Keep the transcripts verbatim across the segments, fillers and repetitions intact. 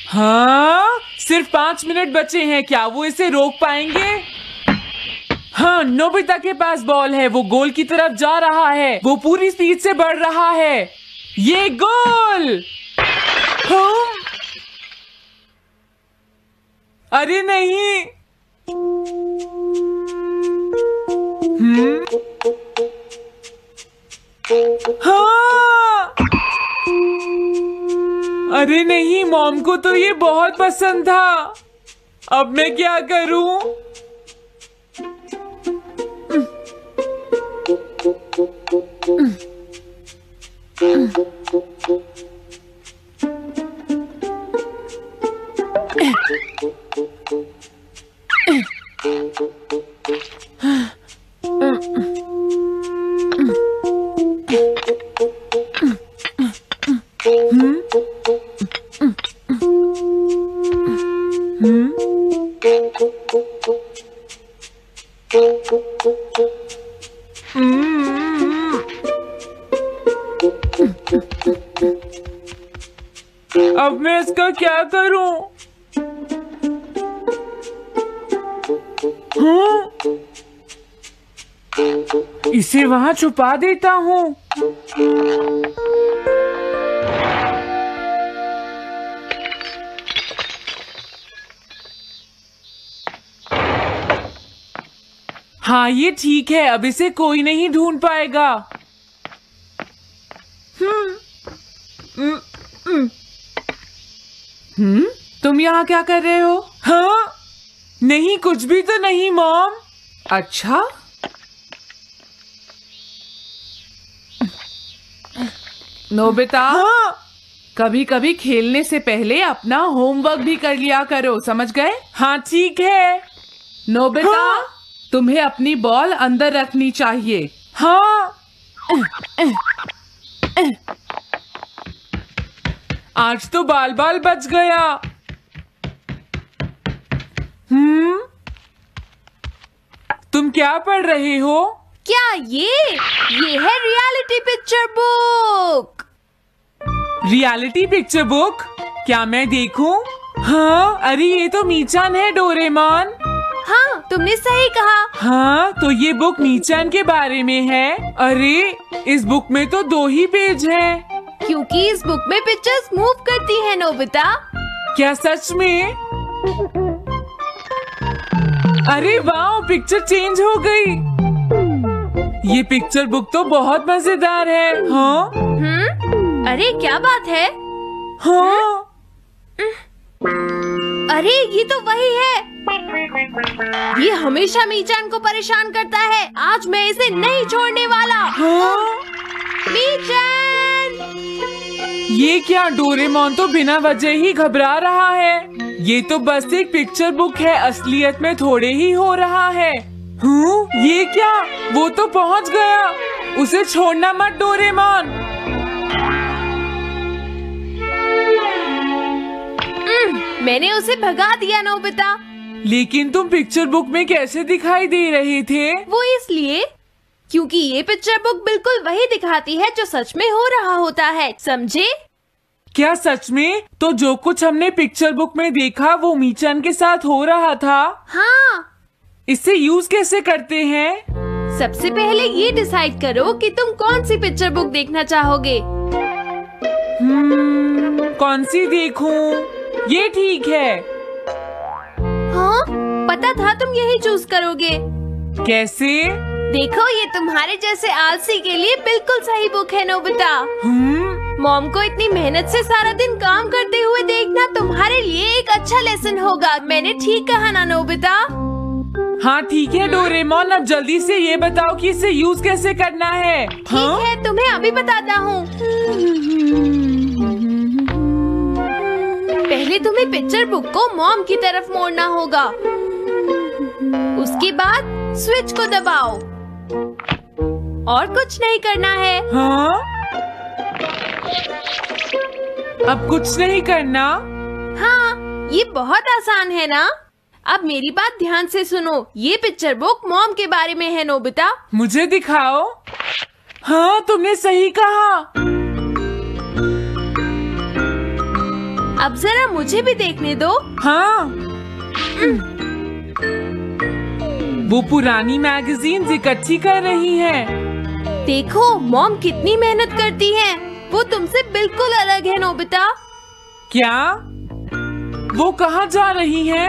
हाँ, सिर्फ पांच मिनट बचे हैं, क्या वो इसे रोक पाएंगे? हाँ, नोबिता के पास बॉल है, वो गोल की तरफ जा रहा है, वो पूरी स्पीड से बढ़ रहा है। ये गोल! हाँ? अरे नहीं! हम्म? हाँ! अरे नहीं, मॉम को तो ये बहुत पसंद था। अब मैं क्या करूं? अब मैं इसका क्या करूं? हाँ? इसे वहां छुपा देता हूं। हाँ, ये ठीक है, अब इसे कोई नहीं ढूंढ पाएगा। हम्म हम्म हम्म तुम यहाँ क्या कर रहे हो? हाँ, नहीं, कुछ भी तो नहीं मॉम। अच्छा, नोबिता, हाँ? कभी कभी खेलने से पहले अपना होमवर्क भी कर लिया करो, समझ गए? हाँ ठीक है। नोबिता, हाँ? तुम्हें अपनी बॉल अंदर रखनी चाहिए। हाँ। आज तो बाल बाल बच गया। हम्म तुम क्या पढ़ रहे हो? क्या ये ये है reality picture book. Reality picture book? क्या मैं देखूं? हाँ, अरे ये तो मीचान है, डोरेमोन। हाँ, तुमने सही कहा। हाँ, तो ये बुक मीचान के बारे में है। अरे इस बुक में तो दो ही पेज हैं। क्योंकि इस बुक में पिक्चर्स मूव करती हैं, नोबिता। क्या सच में? अरे वाह, पिक्चर चेंज हो गई। ये पिक्चर बुक तो बहुत मजेदार है। हाँ? हम्म? अरे क्या बात है? हाँ? अरे ये तो वही है। ये हमेशा मीचान को परेशान करता है। आज मैं इसे नहीं छोड़ने वाला। हाँ? मीचान! ये क्या, डोरेमोन तो बिना वजह ही घबरा रहा है। ये तो बस एक पिक्चर बुक है, असलियत में थोड़े ही हो रहा है। हूँ? ये क्या, वो तो पहुँच गया। उसे छोड़ना मत डोरेमोन। मैंने उसे भगा दिया, नोबिता। लेकिन तुम पिक्चर बुक में कैसे दिखाई दे रहे थे? वो इसलिए क्योंकि ये पिक्चर बुक बिल्कुल वही दिखाती है जो सच में हो रहा होता है, समझे? क्या सच में? तो जो कुछ हमने पिक्चर बुक में देखा वो मीचान के साथ हो रहा था? हाँ। इसे यूज कैसे करते हैं? सबसे पहले ये डिसाइड करो कि तुम कौन सी पिक्चर बुक देखना चाहोगे। हम्म, कौन सी देखूं? ये ठीक है। हाँ, पता था तुम यही चूज करोगे। कैसे? देखो, ये तुम्हारे जैसे आलसी के लिए बिल्कुल सही बुक है, नोबिता। हम्म? मॉम को इतनी मेहनत से सारा दिन काम करते हुए देखना तुम्हारे लिए एक अच्छा लेसन होगा। मैंने ठीक कहा ना, नोबिता? हाँ ठीक है डोरेमोन, अब जल्दी से ये बताओ कि इसे यूज कैसे करना है। ठीक हाँ? है, तुम्हें अभी बताता हूँ। पहले तुम्हें पिक्चर बुक को मॉम की तरफ मोड़ना होगा। उसके बाद स्विच को दबाओ और कुछ नहीं करना है। हाँ? अब कुछ नहीं करना? हाँ, ये बहुत आसान है ना। अब मेरी बात ध्यान से सुनो। ये पिक्चर बुक मॉम के बारे में है, नोबिता। मुझे दिखाओ। हाँ, तुमने सही कहा। अब जरा मुझे भी देखने दो। हाँ, वो पुरानी मैगजीन्स इकट्ठी कर रही है। देखो मॉम कितनी मेहनत करती है। वो तुमसे बिल्कुल अलग है नोबिता। क्या? वो कहाँ जा रही है?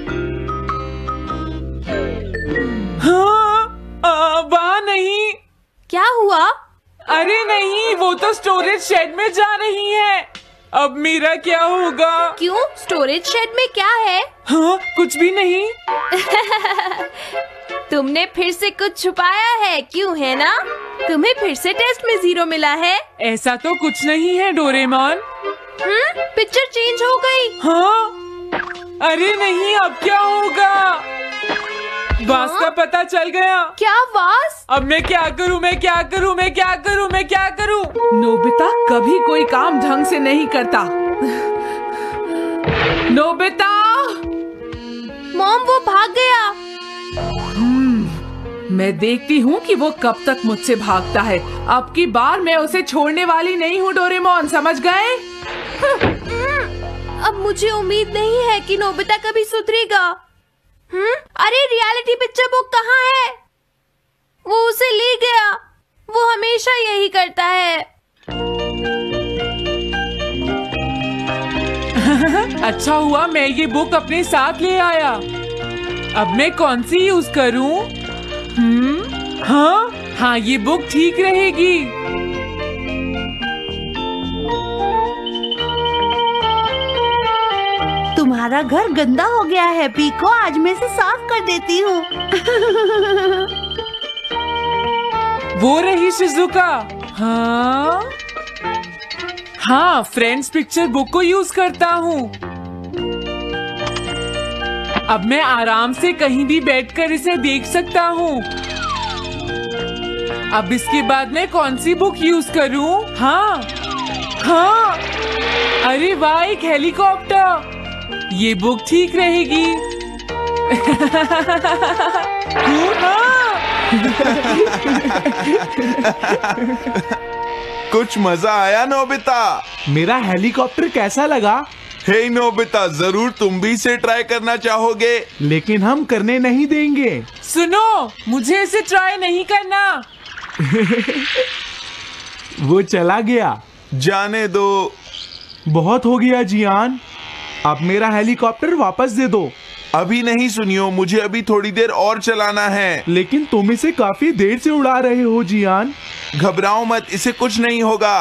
हाँ, वहाँ नहीं। क्या हुआ? अरे नहीं, वो तो स्टोरेज शेड में जा रही है। अब मेरा क्या होगा? क्यों? स्टोरेज शेड में क्या है? हाँ, कुछ भी नहीं। तुमने फिर से कुछ छुपाया है, क्यों है ना? तुम्हें फिर से टेस्ट में जीरो मिला है। ऐसा तो कुछ नहीं है डोरेमोन। हम्म, पिक्चर चेंज हो गई। हाँ, अरे नहीं, अब क्या होगा? वास हाँ? का पता चल गया। क्या वास? अब मैं क्या करूं? मैं क्या करूं? मैं क्या करूं? मैं क्या करूं? नोबिता कभी कोई काम ढंग से नहीं करता। नोबिता! मॉम वो भाग गया। मैं देखती हूँ कि वो कब तक मुझसे भागता है। अब की बार मैं उसे छोड़ने वाली नहीं हूँ डोरेमोन, समझ गए? अब मुझे उम्मीद नहीं है कि नोबिता कभी सुधरेगा। हम्म, अरे रियलिटी पिक्चर बुक कहाँ है? वो उसे ले गया। वो हमेशा यही करता है। अच्छा हुआ मैं ये बुक अपने साथ ले आया। अब मैं कौन सी यूज करूं? हम्म, हाँ हाँ, ये बुक ठीक रहेगी। तुम्हारा घर गंदा हो गया है पीको, आज मैं इसे साफ कर देती हूँ। वो रही शिजुका। हाँ हाँ, फ्रेंड्स पिक्चर बुक को यूज करता हूँ। अब मैं आराम से कहीं भी बैठकर इसे देख सकता हूँ। अब इसके बाद मैं कौन सी बुक यूज करूँ? हाँ हाँ, अरे वाह, एक हेलीकॉप्टर। ये बुक ठीक रहेगी। कुछ मजा आया नोबिता? मेरा हेलीकॉप्टर कैसा लगा? हे नोबिता, जरूर तुम भी इसे ट्राई करना चाहोगे। लेकिन हम करने नहीं देंगे। सुनो, मुझे इसे ट्राई नहीं करना। वो चला गया। जाने दो। बहुत हो गया जियान, अब मेरा हेलीकॉप्टर वापस दे दो। अभी नहीं सुनियो, मुझे अभी थोड़ी देर और चलाना है। लेकिन तुम इसे काफी देर से उड़ा रहे हो जियान। घबराओ मत, इसे कुछ नहीं होगा।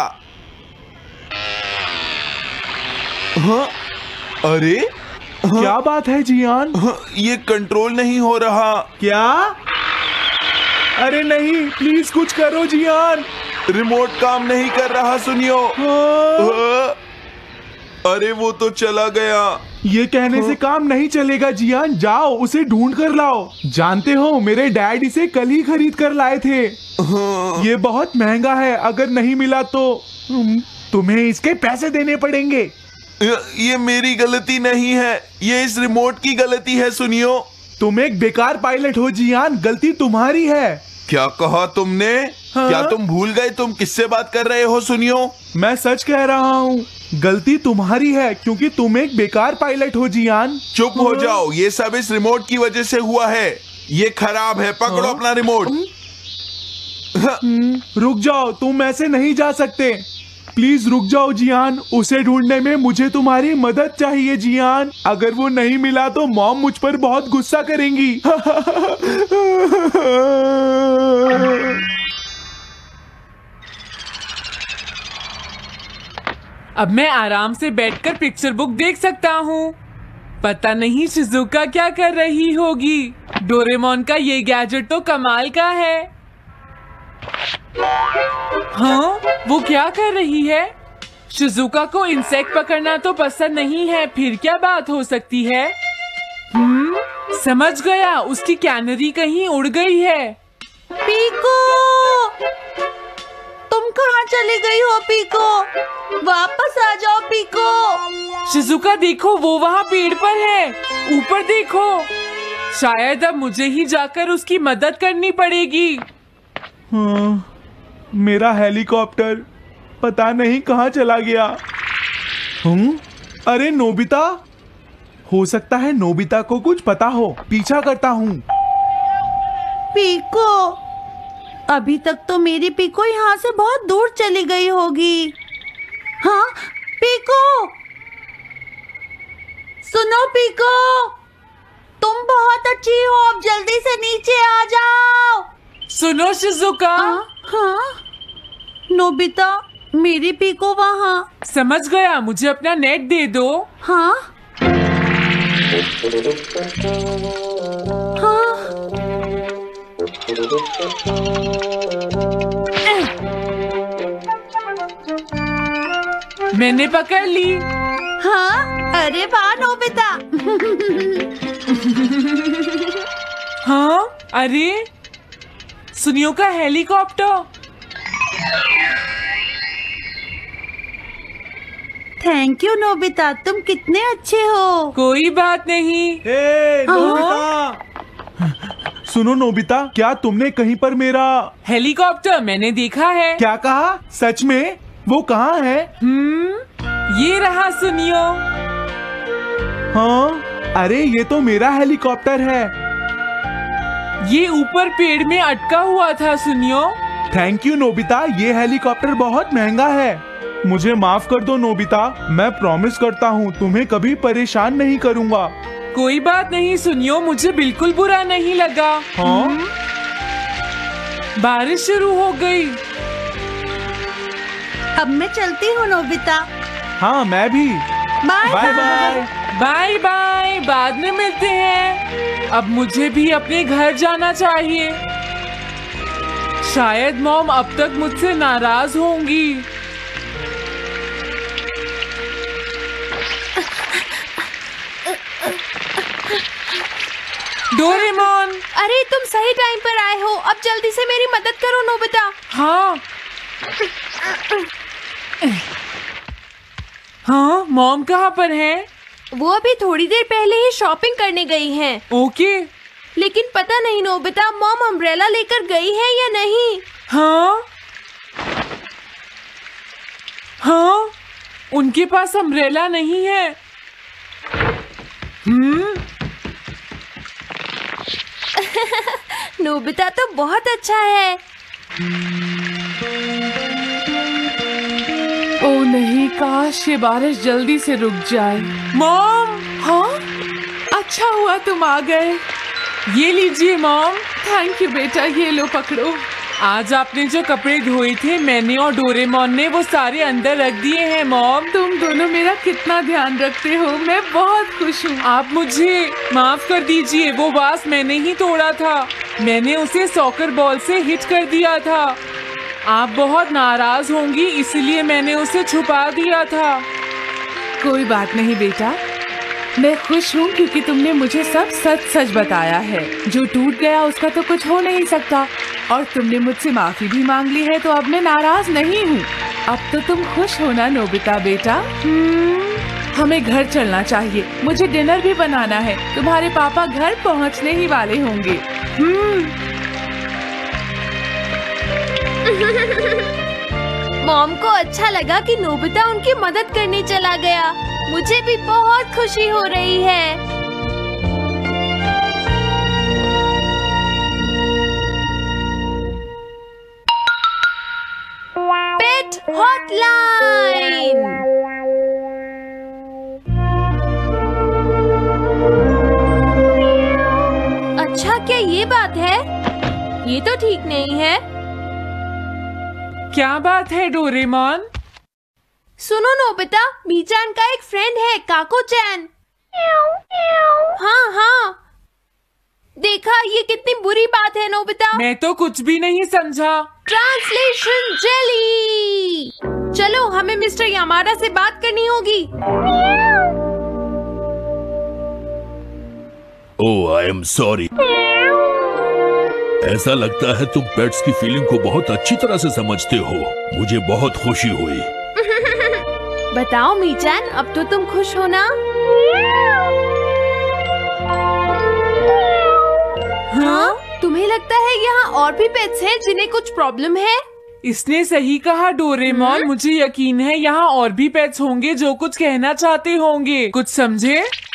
हाँ? अरे हाँ? क्या बात है जियान? हाँ, ये कंट्रोल नहीं हो रहा। क्या? अरे नहीं, प्लीज कुछ करो जियान। रिमोट काम नहीं कर रहा, सुनियो। हाँ? हाँ? अरे वो तो चला गया। ये कहने से काम नहीं चलेगा जियान, जाओ उसे ढूंढ कर लाओ। जानते हो, मेरे डैड इसे कल ही खरीद कर लाए थे। हाँ। ये बहुत महंगा है, अगर नहीं मिला तो तुम्हें इसके पैसे देने पड़ेंगे। ये मेरी गलती नहीं है, ये इस रिमोट की गलती है, सुनियो। तुम एक बेकार पायलट हो जियान, गलती तुम्हारी है। क्या कहा तुमने? हाँ? क्या तुम भूल गए तुम किससे बात कर रहे हो? सुनियो, मैं सच कह रहा हूँ, गलती तुम्हारी है क्योंकि तुम एक बेकार पायलट हो जियान। चुप हो जाओ, ये सब इस रिमोट की वजह से हुआ है। ये खराब है, पकड़ो हाँ? अपना रिमोट। रुक जाओ, तुम ऐसे नहीं जा सकते। प्लीज रुक जाओ जियान, उसे ढूंढने में मुझे तुम्हारी मदद चाहिए जियान। अगर वो नहीं मिला तो मॉम मुझ पर बहुत गुस्सा करेंगी। अब मैं आराम से बैठकर पिक्चर बुक देख सकता हूँ। पता नहीं शिजुका क्या कर रही होगी। डोरेमोन का ये गैजेट तो कमाल का है। हाँ, वो क्या कर रही है? शिजुका को इंसेक्ट पकड़ना तो पसंद नहीं है, फिर क्या बात हो सकती है? हम्म, समझ गया, उसकी कैनरी कहीं उड़ गई है। पीको, तुम कहाँ चली गई हो पीको? वापस आ जाओ पीको। शिजुका देखो, वो वहाँ पेड़ पर है, ऊपर देखो। शायद अब मुझे ही जाकर उसकी मदद करनी पड़ेगी। हाँ, मेरा हेलीकॉप्टर पता नहीं कहाँ चला गया। हम्म, अरे नोबिता, हो सकता है नोबिता को कुछ पता हो। पीछा करता हूँ। पीको, अभी तक तो मेरी पीको यहाँ से बहुत दूर चली गई होगी। हाँ पीको, सुनो पीको, तुम बहुत अच्छी हो, अब जल्दी से नीचे आ जाओ। सुनो शिजुका। हाँ, हाँ? नोबिता, मेरी पीको वहाँ। समझ गया, मुझे अपना नेट दे दो। हाँ हाँ मैंने पकड़ ली। हाँ, अरे वाह नोबिता। हाँ, अरे सुनियो का हेलीकॉप्टर। थैंक यू नोबिता, तुम कितने अच्छे हो। कोई बात नहीं। ए, नोबिता, सुनो नोबिता, क्या तुमने कहीं पर मेरा हेलीकॉप्टर मैंने देखा है। क्या कहा? सच में? वो कहाँ है? हम्म, ये रहा सुनियो। हाँ, अरे ये तो मेरा हेलीकॉप्टर है। ये ऊपर पेड़ में अटका हुआ था सुनियो। थैंक यू नोबिता, ये हेलीकॉप्टर बहुत महंगा है। मुझे माफ कर दो नोबिता, मैं प्रॉमिस करता हूँ तुम्हें कभी परेशान नहीं करूँगा। कोई बात नहीं सुनियो, मुझे बिल्कुल बुरा नहीं लगा। हाँ? बारिश शुरू हो गई। अब मैं चलती हूँ नोबिता। हाँ मैं भी। Bye bye bye. Bye bye, बाद में मिलते हैं। अब मुझे भी अपने घर जाना चाहिए। शायद मॉम अब तक मुझसे नाराज होंगी। डोरेमोन। अरे तुम सही टाइम पर आए हो, अब जल्दी से मेरी मदद करो नोबिता। हाँ हाँ, मॉम कहाँ पर है? वो अभी थोड़ी देर पहले ही शॉपिंग करने गई हैं। ओके। लेकिन पता नहीं नोबिता, मॉम अम्ब्रेला लेकर गई है या नहीं। हाँ हाँ, उनके पास अम्ब्रेला नहीं है। हम्म, नोबिता तो बहुत अच्छा है। ओ नहीं, काश ये बारिश जल्दी से रुक जाए। मॉम। हाँ, अच्छा हुआ तुम आ गए। ये लीजिए मॉम। थैंक यू बेटा, ये लो पकड़ो। आज आपने जो कपड़े धोए थे, मैंने और डोरेमोन ने वो सारे अंदर रख दिए हैं मॉम। तुम दोनों मेरा कितना ध्यान रखते हो, मैं बहुत खुश हूँ। आप मुझे माफ कर दीजिए, वो वास मैंने ही तोड़ा था। मैंने उसे सॉकर बॉल से हिट कर दिया था। आप बहुत नाराज होंगी, इसलिए मैंने उसे छुपा दिया था। कोई बात नहीं बेटा, मैं खुश हूँ क्योंकि तुमने मुझे सब सच सच बताया है। जो टूट गया उसका तो कुछ हो नहीं सकता, और तुमने मुझसे माफी भी मांग ली है, तो अब मैं नाराज नहीं हूँ। अब तो तुम खुश हो ना नोबिता बेटा? हम्म, हमें घर चलना चाहिए, मुझे डिनर भी बनाना है। तुम्हारे पापा घर पहुँचने ही वाले होंगे। हम्म। मॉम को अच्छा लगा कि नोबिता उनकी मदद करने चला गया। मुझे भी बहुत खुशी हो रही है। Pet hotline. अच्छा, क्या ये बात है? ये तो ठीक नहीं है। क्या बात है डोरेमोन? सुनो नोबिता, मीचान का एक फ्रेंड है, काको-चैन। हाँ हाँ, देखा, ये कितनी बुरी बात है नोबिता। मैं तो कुछ भी नहीं समझा। Translation jelly. चलो, हमें मिस्टर यामाडा से बात करनी होगी। Oh, I am sorry. ऐसा लगता है तुम पेट्स की फीलिंग को बहुत अच्छी तरह से समझते हो। मुझे बहुत खुशी हुई। बताओ मीचान, अब तो तुम खुश हो ना? हाँ? तुम्हें लगता है यहाँ और भी पेट्स हैं जिन्हें कुछ प्रॉब्लम है? इसने सही कहा डोरेमोन। मुझे यकीन है यहाँ और भी पेट्स होंगे जो कुछ कहना चाहते होंगे। कुछ समझे?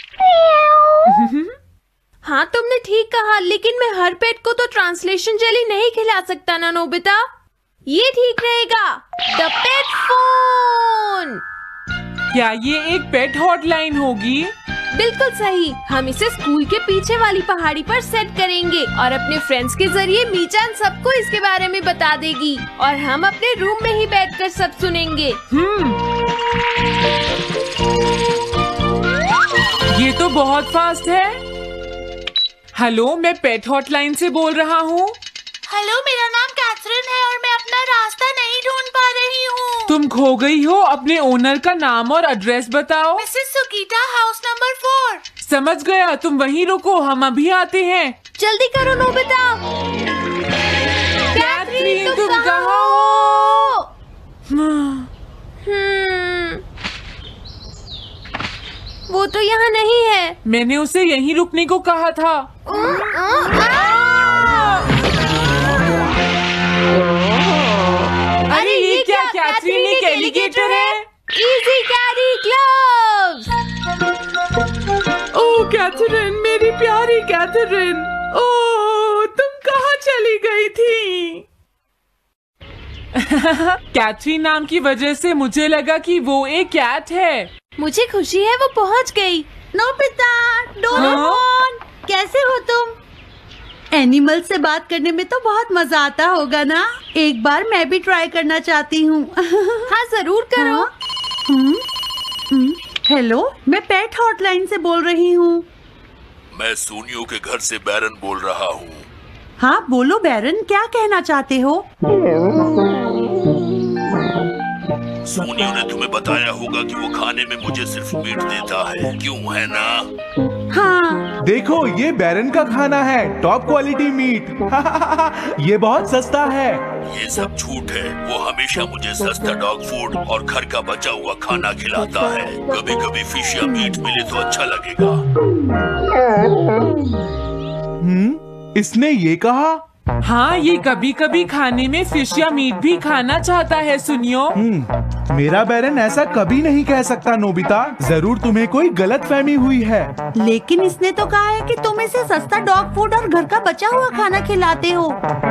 हाँ तुमने ठीक कहा, लेकिन मैं हर पेट को तो ट्रांसलेशन जेली नहीं खिला सकता ना नोबिता। ये ठीक रहेगा, द पेट फोन। क्या ये एक पेट हॉटलाइन होगी? बिल्कुल सही। हम इसे स्कूल के पीछे वाली पहाड़ी पर सेट करेंगे और अपने फ्रेंड्स के जरिए मीचान सबको इसके बारे में बता देगी और हम अपने रूम में ही बैठकर सब सुनेंगे। हम्म, ये तो बहुत फास्ट है। हेलो, मैं पेट हॉटलाइन से बोल रहा हूँ। हेलो, मेरा नाम कैथरीन है और मैं अपना रास्ता नहीं ढूंढ पा रही हूँ। तुम खो गई हो? अपने ओनर का नाम और एड्रेस बताओ। Mrs Sukita, house number four. समझ गया, तुम वहीं रुको, हम अभी आते हैं। जल्दी करो नोबिता। कैथरीन, तुम कहाँ हो? हो? हम्म, वो तो यहाँ नहीं है। मैंने उसे यहीं रुकने को कहा था। अरे ये क्या? कैथरीन एक एलिगेटर है। Easy carry gloves. Oh Catherine, मेरी प्यारी कैथरीन, ओह तुम कहाँ चली गई थी? कैथरीन नाम की वजह से मुझे लगा कि वो एक कैट है। मुझे खुशी है वो पहुँच गई। नोबिता, डोरेमोन, कैसे हो तुम? एनिमल से बात करने में तो बहुत मजा आता होगा ना? एक बार मैं भी ट्राई करना चाहती हूँ। हाँ जरूर करो। हाँ? हम्म, हम्म, हेलो, मैं पेट हॉटलाइन से बोल रही हूँ। मैं सोनियो के घर से बैरन बोल रहा हूँ। हाँ बोलो बैरन, क्या कहना चाहते हो? सोनियो ने तुम्हें बताया होगा कि वो खाने में मुझे सिर्फ मीट देता है, क्यों है ना? हाँ। देखो, ये बैरन का खाना है, टॉप क्वालिटी मीट। ये बहुत सस्ता है। ये सब झूठ है। वो हमेशा मुझे सस्ता डॉग फूड और घर का बचा हुआ खाना खिलाता है। कभी कभी फिश या मीट मिले तो अच्छा लगेगा। हम्म, इसने ये कहा? हाँ, ये कभी कभी खाने में फिश या मीट भी खाना चाहता है। सुनियो, हम्म, मेरा बैरन ऐसा कभी नहीं कह सकता नोबिता। जरूर तुम्हें कोई गलतफहमी हुई है। लेकिन इसने तो कहा है कि तुम इसे सस्ता डॉग फूड और घर का बचा हुआ खाना खिलाते हो।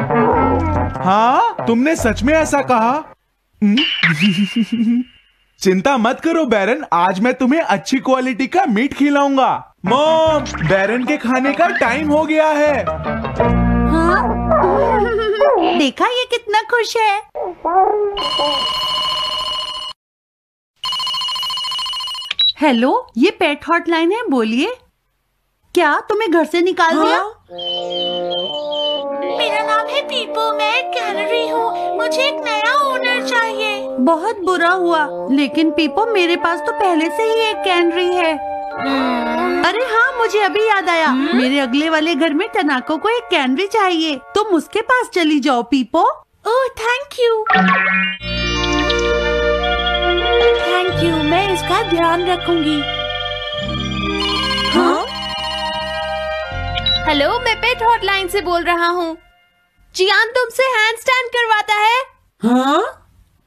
हाँ, तुमने सच में ऐसा कहा? हम्म? चिंता मत करो बैरन, आज मैं तुम्हें अच्छी क्वालिटी का मीट खिलाऊंगा। मॉम, बैरन के खाने का टाइम हो गया है। हाँ? देखा ये कितना खुश है। हेलो, ये पेट हॉटलाइन है, बोलिए। क्या तुम्हें घर से निकाल दिया? मेरा नाम है पीपो, मैं एक कैनरी हूँ। मुझे एक नया ओनर चाहिए। बहुत बुरा हुआ, लेकिन पीपो मेरे पास तो पहले से ही एक कैनरी है। अरे हाँ, मुझे अभी याद आया। मेरे अगले वाले घर में टनाको को एक कैनरी चाहिए। तुम उसके पास चली जाओ Pipo. Oh thank you. Thank you, मैं इसका ध्यान रखूंगी। हाँ? हेलो, मैं पेट हॉटलाइन से बोल रहा हूँ। जियान तुमसे हैंड स्टैंड करवाता है। हाँ?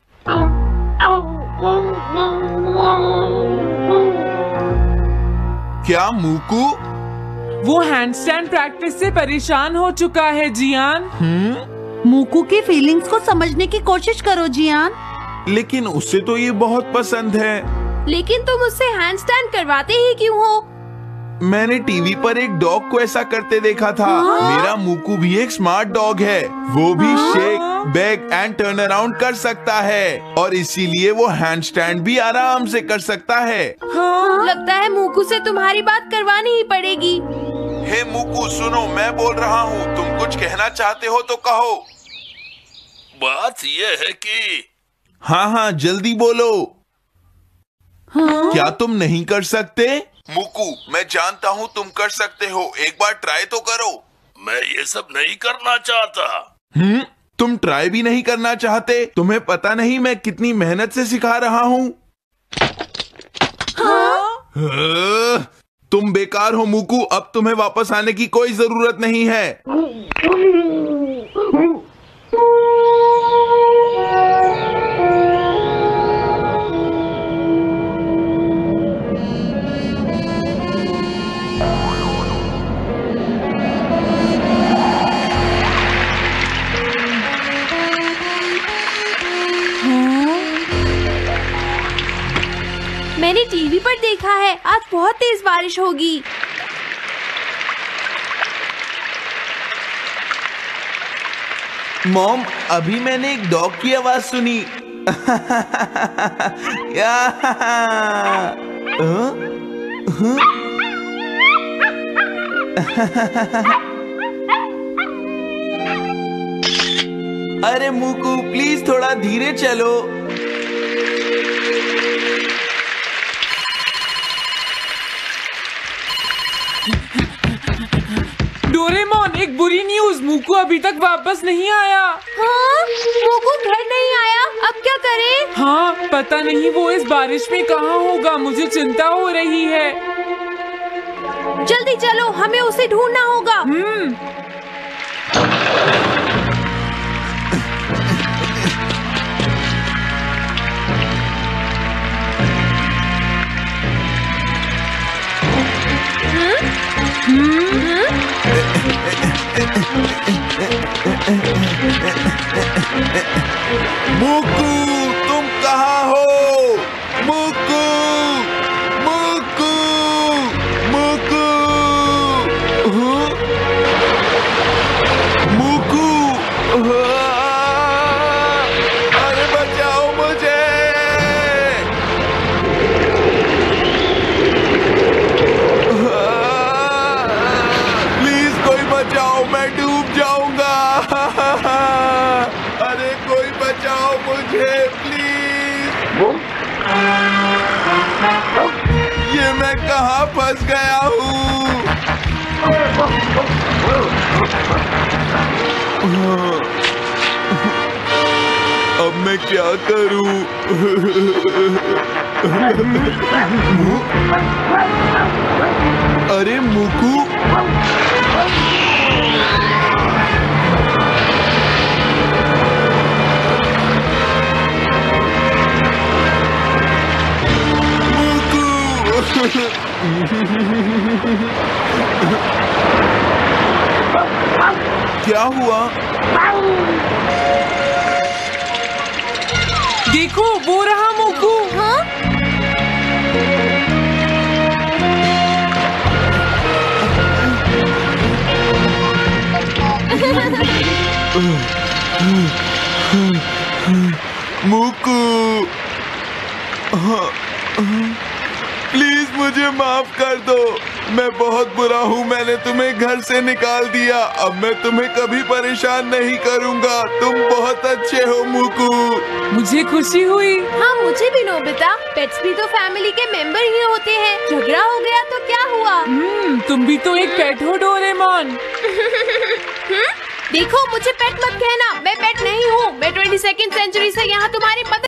क्या मूकू? वो हैंडस्टैंड प्रैक्टिस से परेशान हो चुका है जियान। मूकू की फीलिंग्स को समझने की कोशिश करो जियान। लेकिन उसे तो ये बहुत पसंद है। लेकिन तुम उससे हैंड स्टैंड करवाते ही क्यों हो? मैंने टीवी पर एक डॉग को ऐसा करते देखा था। मेरा मूकू भी एक स्मार्ट डॉग है। वो भी shake, back and turn around कर सकता है और इसीलिए वो हैंड स्टैंड भी आराम से कर सकता है। हाँ? लगता है मूकू से तुम्हारी बात करवानी ही पड़ेगी। हे मूकू, सुनो, मैं बोल रहा हूँ। तुम कुछ कहना चाहते हो तो कहो। बात ये है कि हाँ हाँ, जल्दी बोलो। हाँ? क्या तुम नहीं कर सकते? मूकू, मैं जानता हूँ तुम कर सकते हो। एक बार ट्राई तो करो। मैं ये सब नहीं करना चाहता। हम्म, तुम ट्राई भी नहीं करना चाहते? तुम्हें पता नहीं मैं कितनी मेहनत से सिखा रहा हूँ। हाँ? तुम बेकार हो मूकू, अब तुम्हें वापस आने की कोई जरूरत नहीं है। लिखा है आज बहुत तेज बारिश होगी। मॉम, अभी मैंने एक डॉग की आवाज सुनी। या, हाँ? हाँ? अरे मुकू, प्लीज थोड़ा धीरे चलो। डोरेमोन, एक बुरी न्यूज़, मुकू अभी तक वापस नहीं आया। हाँ? मुकू घर नहीं आया, अब क्या करें? हाँ, पता नहीं वो इस बारिश में कहाँ होगा, मुझे चिंता हो रही है। जल्दी चलो, हमें उसे ढूंढना होगा। हम्म। मुकू, तुम कहाँ हो? मुकू, मुकू, मुकू, हाँ? मुकू, हाँ? अरे बचाओ मुझे! हाँ? प्लीज कोई बचाओ, मैं डूब जाऊंगा। अरे कोई बचाओ मुझे प्लीज। ये मैं कहाँ फंस गया हूँ? अब मैं क्या करूँ? अरे मुकू, क्या हुआ? देखो, वो रहा मुकू। हाँ? मुकू, प्लीज मुझे माफ कर दो। मैं बहुत बुरा हूँ, मैंने तुम्हें घर से निकाल दिया। अब मैं तुम्हें कभी परेशान नहीं करूँगा। तुम बहुत अच्छे हो मुकू। मुझे खुशी हुई। हाँ, मुझे भी नोबिता। पेट्स भी तो फैमिली के मेंबर ही होते हैं। झगड़ा हो गया तो क्या हुआ? हम्म, तुम भी तो एक पेट हो डोरेमोन। देखो, मुझे पेट मत कहना, मैं पेट नहीं हूँ। मैं ट्वेंटी सेकेंड सेंचुरी से यहाँ तुम्हारी मदद